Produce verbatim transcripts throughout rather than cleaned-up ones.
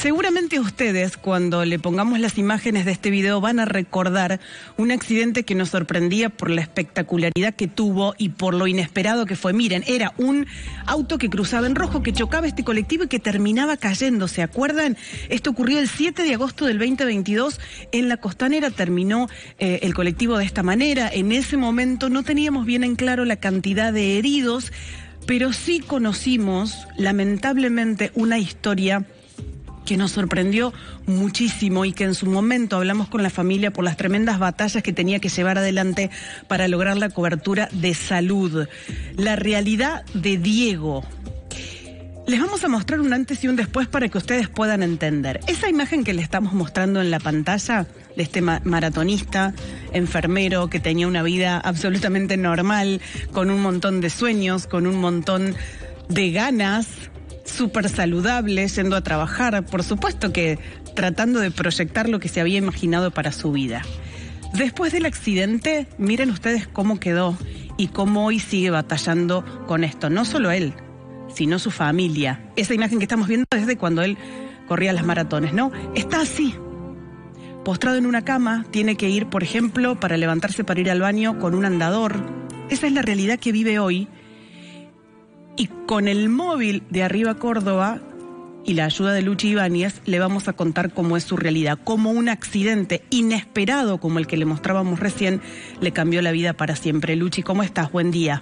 Seguramente ustedes, cuando le pongamos las imágenes de este video, van a recordar un accidente que nos sorprendía por la espectacularidad que tuvo y por lo inesperado que fue. Miren, era un auto que cruzaba en rojo, que chocaba este colectivo y que terminaba cayendo. ¿Se acuerdan? Esto ocurrió el siete de agosto del veinte veintidós en la Costanera. Terminó eh, el colectivo de esta manera. En ese momento no teníamos bien en claro la cantidad de heridos, pero sí conocimos, lamentablemente, una historia que nos sorprendió muchísimo y que en su momento hablamos con la familia por las tremendas batallas que tenía que llevar adelante para lograr la cobertura de salud. La realidad de Diego. Les vamos a mostrar un antes y un después para que ustedes puedan entender. Esa imagen que le estamos mostrando en la pantalla de este ma- maratonista, enfermero, que tenía una vida absolutamente normal, con un montón de sueños, con un montón de ganas, súper saludable, yendo a trabajar, por supuesto que tratando de proyectar lo que se había imaginado para su vida. Después del accidente, miren ustedes cómo quedó y cómo hoy sigue batallando con esto. No solo él, sino su familia. Esa imagen que estamos viendo es de cuando él corría las maratones, ¿no? Está así, postrado en una cama, tiene que ir, por ejemplo, para levantarse para ir al baño con un andador. Esa es la realidad que vive hoy. Y con el móvil de Arriba Córdoba y la ayuda de Luchi Ibáñez le vamos a contar cómo es su realidad, cómo un accidente inesperado como el que le mostrábamos recién le cambió la vida para siempre. Luchi, ¿cómo estás? Buen día.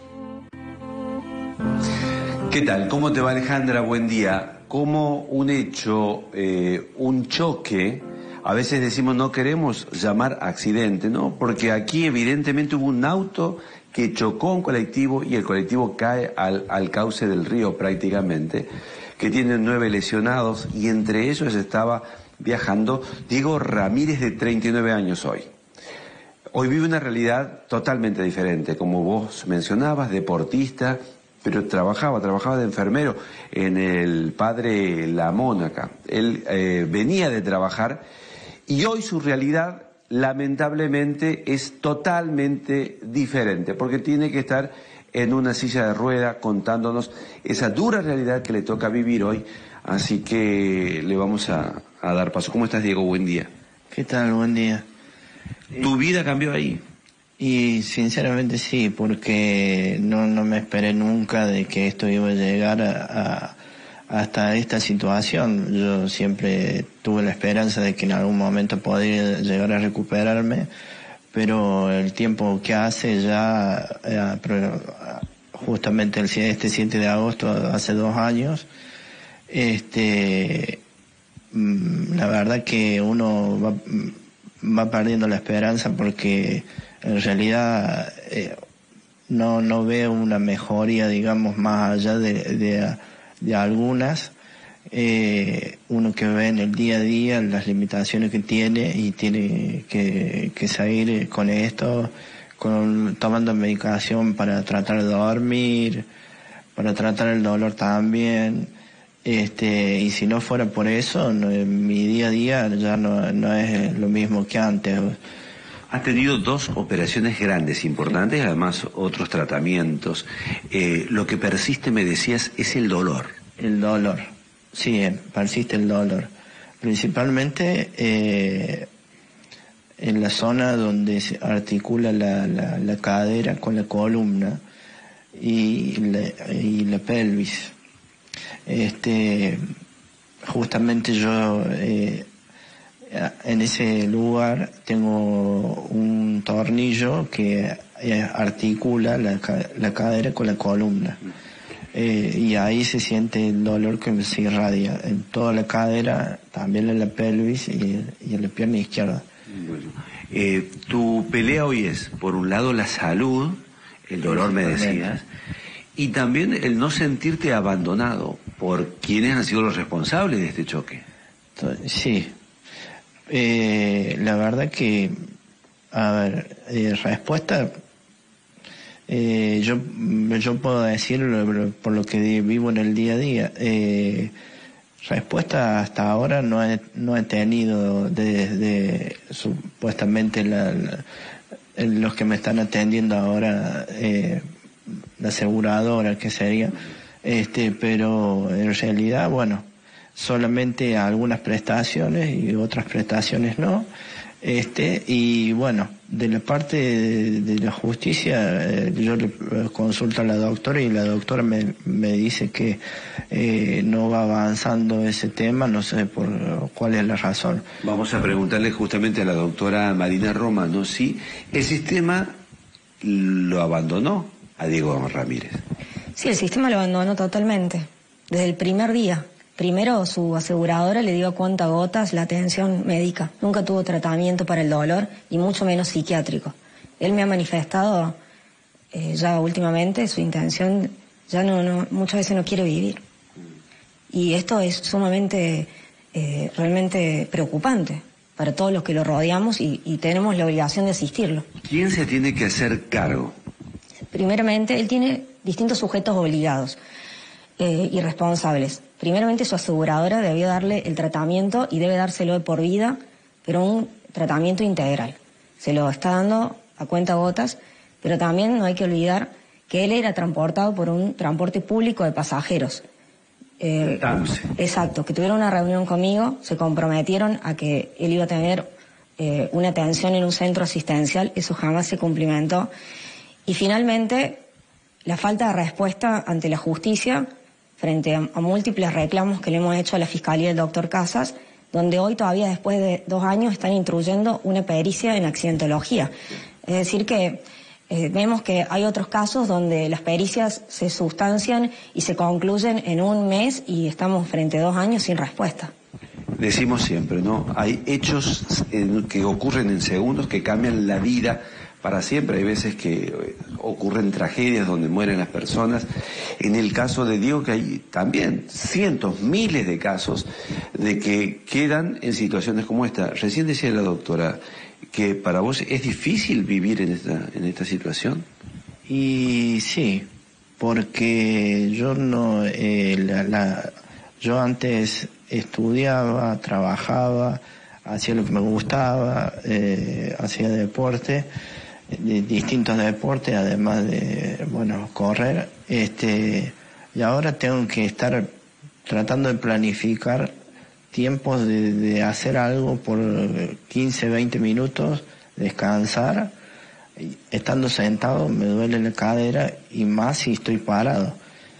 ¿Qué tal? ¿Cómo te va, Alejandra? Buen día. Como un hecho, eh, un choque, a veces decimos no queremos llamar accidente, ¿no? Porque aquí evidentemente hubo un auto que chocó un colectivo y el colectivo cae al, al cauce del río prácticamente, que tiene nueve lesionados y entre ellos estaba viajando Diego Ramírez, de treinta y nueve años hoy. Hoy vive una realidad totalmente diferente, como vos mencionabas, deportista, pero trabajaba, trabajaba de enfermero en el Padre La Mónaca. Él eh, venía de trabajar y hoy su realidad lamentablemente es totalmente diferente, porque tiene que estar en una silla de rueda contándonos esa dura realidad que le toca vivir hoy, así que le vamos a, a dar paso. ¿Cómo estás, Diego? Buen día. ¿Qué tal? Buen día. ¿Tu vida cambió ahí? Y sinceramente sí, porque no, no me esperé nunca de que esto iba a llegar a, a hasta esta situación. Yo siempre tuve la esperanza de que en algún momento podría llegar a recuperarme, pero el tiempo que hace ya, eh, justamente el, este siete de agosto, hace dos años, este, la verdad que uno va, va perdiendo la esperanza porque en realidad eh, no, no veo una mejoría, digamos, más allá de, de de algunas, eh, uno que ve en el día a día las limitaciones que tiene y tiene que, que seguir con esto, con, tomando medicación para tratar de dormir, para tratar el dolor también, este, y si no fuera por eso, no, mi día a día ya no, no es lo mismo que antes. Has tenido dos operaciones grandes, importantes, además otros tratamientos. Eh, lo que persiste, me decías, es el dolor. El dolor, sí, persiste el dolor. Principalmente eh, en la zona donde se articula la, la, la cadera con la columna y la, y la pelvis. Este, justamente yo... Eh, en ese lugar tengo un tornillo que articula la, la cadera con la columna, eh, y ahí se siente el dolor que se irradia en toda la cadera, también en la pelvis y, y en la pierna izquierda. Bueno, eh, tu pelea hoy es, por un lado, la salud, el dolor me decías, y también el no sentirte abandonado por quienes han sido los responsables de este choque. Sí. Eh, la verdad que, a ver, eh, respuesta, eh, yo, yo puedo decirlo por lo que vivo en el día a día. Eh, respuesta hasta ahora no he, no he tenido desde de, supuestamente la, la, los que me están atendiendo ahora, eh, la aseguradora que sería, este, pero en realidad, bueno, solamente algunas prestaciones y otras prestaciones no. Este, y bueno, de la parte de, de la justicia, eh, yo le consulto a la doctora y la doctora me, me dice que eh, no va avanzando ese tema, no sé por cuál es la razón. Vamos a preguntarle justamente a la doctora Marina Romano si el sistema lo abandonó a Diego Ramírez. Sí, el sistema lo abandonó totalmente, desde el primer día. Primero, su aseguradora le dio a cuentagotas la atención médica. Nunca tuvo tratamiento para el dolor y mucho menos psiquiátrico. Él me ha manifestado eh, ya últimamente su intención, ya no, no, muchas veces no quiere vivir. Y esto es sumamente, eh, realmente preocupante para todos los que lo rodeamos y, y tenemos la obligación de asistirlo. ¿Quién se tiene que hacer cargo? Primeramente, él tiene distintos sujetos obligados eh, y responsables. Primeramente, su aseguradora debió darle el tratamiento y debe dárselo de por vida, pero un tratamiento integral. Se lo está dando a cuentagotas, pero también no hay que olvidar que él era transportado por un transporte público de pasajeros. Eh, exacto, que tuvieron una reunión conmigo, se comprometieron a que él iba a tener eh, una atención en un centro asistencial, eso jamás se cumplimentó. Y finalmente, la falta de respuesta ante la justicia frente a, a múltiples reclamos que le hemos hecho a la Fiscalía del doctor Casas, donde hoy todavía después de dos años están instruyendo una pericia en accidentología. Es decir que eh, vemos que hay otros casos donde las pericias se sustancian y se concluyen en un mes y estamos frente a dos años sin respuesta. Decimos siempre, ¿no? Hay hechos en, que ocurren en segundos que cambian la vida para siempre. Hay veces que ocurren tragedias donde mueren las personas. En el caso de Diego, que hay también cientos, miles de casos de que quedan en situaciones como esta. Recién decía la doctora que para vos es difícil vivir en esta, en esta situación. Y sí, porque yo no, eh, la, la, yo antes estudiaba, trabajaba, hacía lo que me gustaba, eh, hacía deporte, de distintos deportes, además de, bueno, correr, este, y ahora tengo que estar tratando de planificar tiempos de, de hacer algo por quince, veinte minutos, descansar, estando sentado me duele la cadera y más si estoy parado.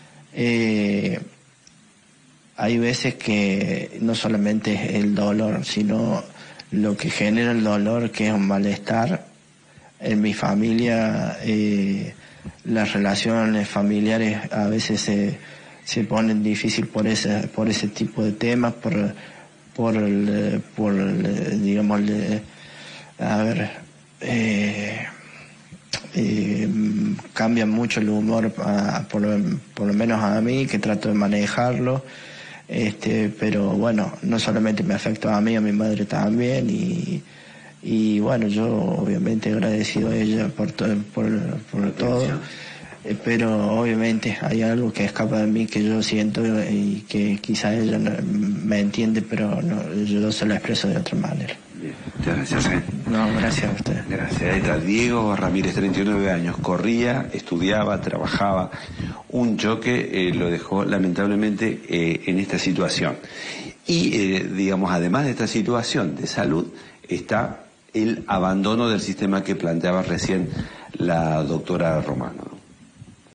Eh, hay veces que no solamente es el dolor, sino lo que genera el dolor, que es un malestar. En mi familia, eh, las relaciones familiares a veces se, se ponen difícil por ese, por ese tipo de temas, por, por, el, por el, digamos, el, a ver, eh, eh, cambia mucho el humor, a, por, por lo menos a mí, que trato de manejarlo, este, pero bueno, no solamente me afecta a mí, a mi madre también, y Y bueno, yo obviamente agradecido a ella por, to por, por todo, eh, pero obviamente hay algo que escapa de mí que yo siento y que quizá ella no, me entiende, pero no, yo se lo expreso de otra manera. Bien. Muchas gracias. ¿eh? No, gracias a usted. Gracias. Ahí está Diego Ramírez, treinta y nueve años, corría, estudiaba, trabajaba. Un choque eh, lo dejó lamentablemente eh, en esta situación. Y eh, digamos, además de esta situación de salud, está el abandono del sistema que planteaba recién la doctora Romano.